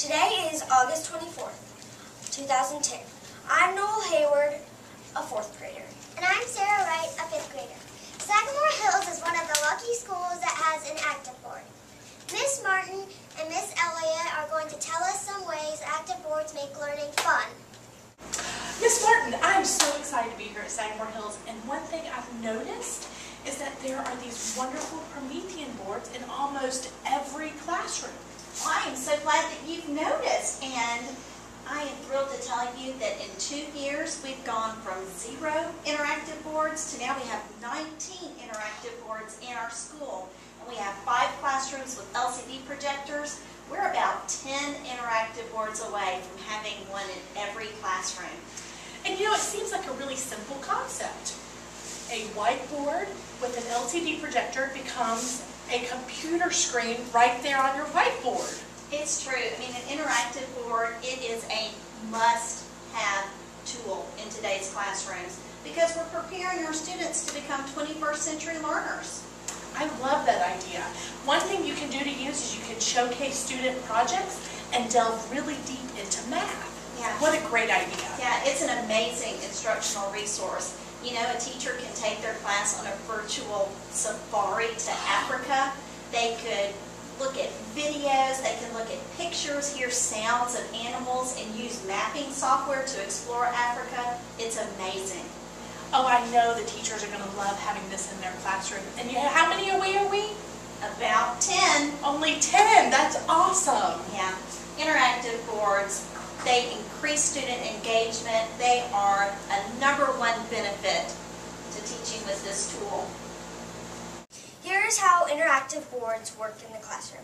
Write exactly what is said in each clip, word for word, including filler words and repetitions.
Today is August twenty-fourth, two thousand ten. I'm Noel Hayward, a fourth grader. And I'm Sarah Wright, a fifth grader. Sagamore Hills is one of the lucky schools that has an active board. Miss Martin and Miss Elliott are going to tell us some ways active boards make learning fun. Miss Martin, I'm so excited to be here at Sagamore Hills, and one thing I've noticed is that there are these wonderful Promethean boards in almost every classroom. Well, I am so glad that you've noticed, and I am thrilled to tell you that in two years we've gone from zero interactive boards to now we have nineteen interactive boards in our school. And we have five classrooms with L C D projectors. We're about ten interactive boards away from having one in every classroom. And you know, it seems like a really simple concept. A whiteboard with an L C D projector becomes a computer screen right there on your whiteboard. It's true. I mean, an interactive board, it is a must-have tool in today's classrooms because we're preparing our students to become twenty-first century learners. I love that idea. One thing you can do to use is you can showcase student projects and delve really deep into math. Yeah. What a great idea. Yeah, it's an amazing instructional resource. You know, a teacher can take their class on a virtual safari to Africa. They could look at videos, they can look at pictures, hear sounds of animals, and use mapping software to explore Africa. It's amazing. Oh, I know the teachers are going to love having this in their classroom. And you, how many away are we? About ten. Only ten. That's awesome. Yeah. Interactive boards, they increase student engagement. They are a number one benefit to teaching with this tool. Here is how interactive boards work in the classroom.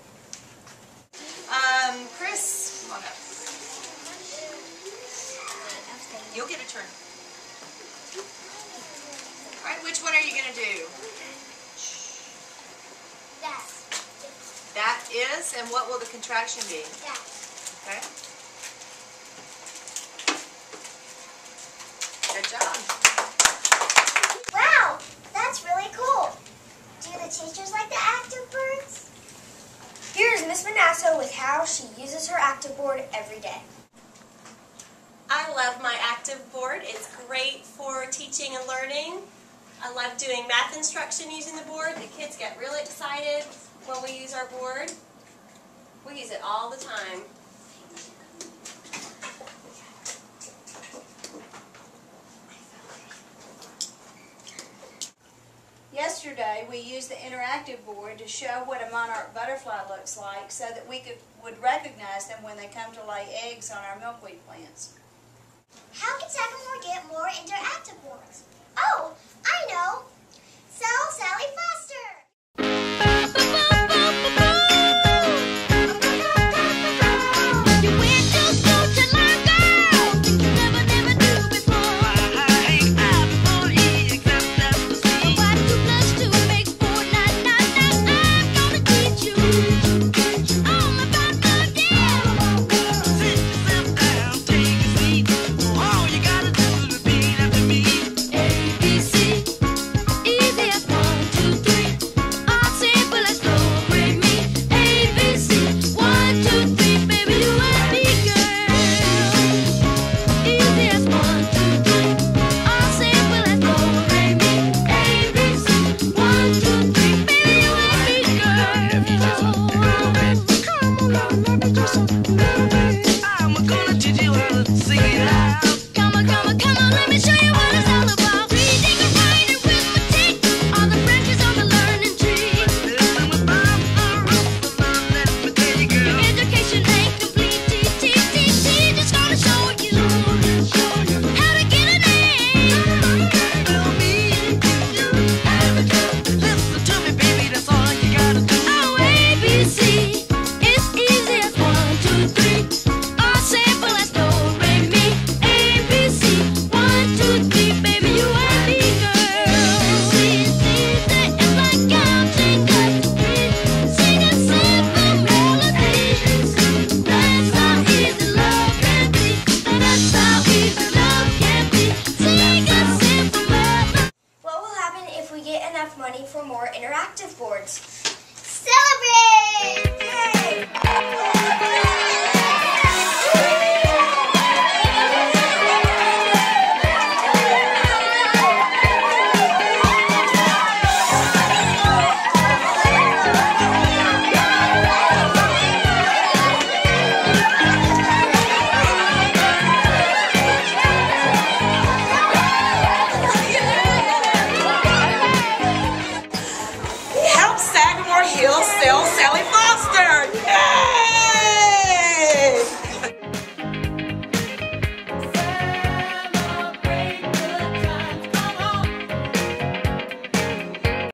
Um, Chris, come on up. You'll get a turn. All right, which one are you going to do? That. That is, and what will the contraction be? That. Okay. Good job. Wow, that's really cool. Do the teachers like the active boards? Here is Miss Manasso with how she uses her active board every day. I love my active board. It's great for teaching and learning. I love doing math instruction using the board. The kids get really excited when we use our board. We use it all the time. Yesterday, we used the interactive board to show what a monarch butterfly looks like so that we could would recognize them when they come to lay eggs on our milkweed plants. How can Sagamore get more interactive boards? Oh, I know. Sell Sally Foster. What will happen if we get enough money for more interactive boards?